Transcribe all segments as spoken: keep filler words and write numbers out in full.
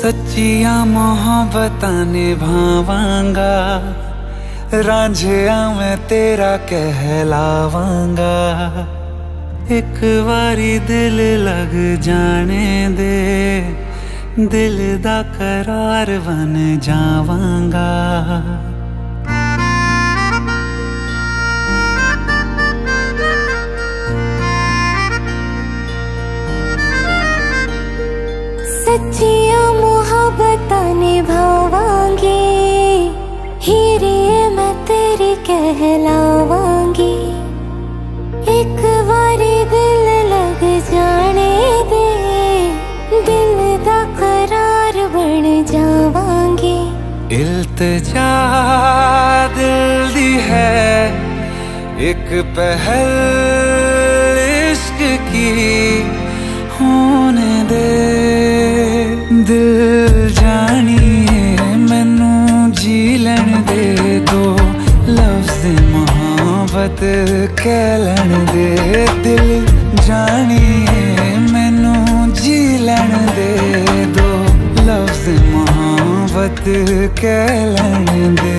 सच्चिया मोहब्बतां निभावांगा, रांझिया मैं तेरा कहलावांगा। एक बारी दिल लग जाने दे, दिल दा करार बन जावांगा। सच्चिया मोहब्बतां निभावांगी, हीरे मैं तेरी कहलावांगी। एक बारी दिल लग जाने दे, दिल दा करार बन जावांगी। इल्तिजा दिल दी है एक पहल इश्क की, होने दे दिल जानिए मैनू जी लैण दे। दो लफ्ज़ मोहब्बत कह लैण दे, दिल जानिए मैनू जी लैण दे। दो लफ्ज़ मोहब्बत कह लैण दे।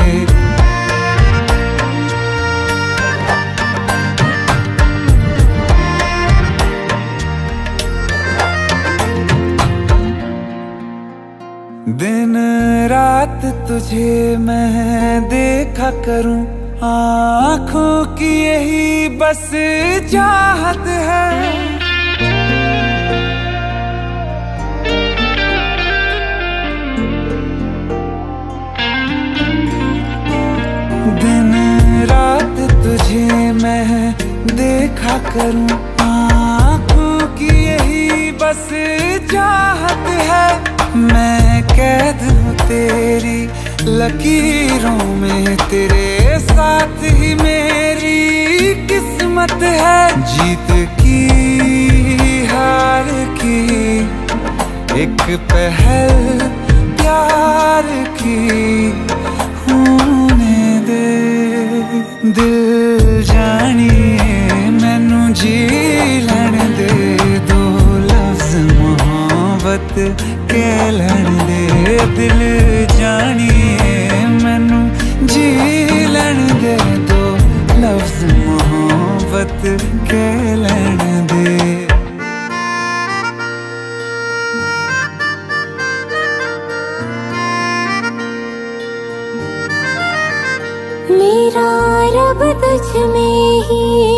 दिन रात तुझे मैं देखा करूं, आँखों की यही बस चाहत है। दिन रात तुझे मैं देखा करूं, आँखों की यही बस चाहत है। मैं कैद हूँ तेरी लकीरों में, तेरे साथ ही मेरी किस्मत है। जीत की हार की एक पहल प्यार की, होने दे दिल जानिए मैनू जी लैण दे। दो लफ्ज़ मोहब्बत कह लैण दे, दिल जानिए मैनू जी लैण दे। दो लफ्ज़ मोहब्बत कह लैण दे। मेरा रब तुझ में ही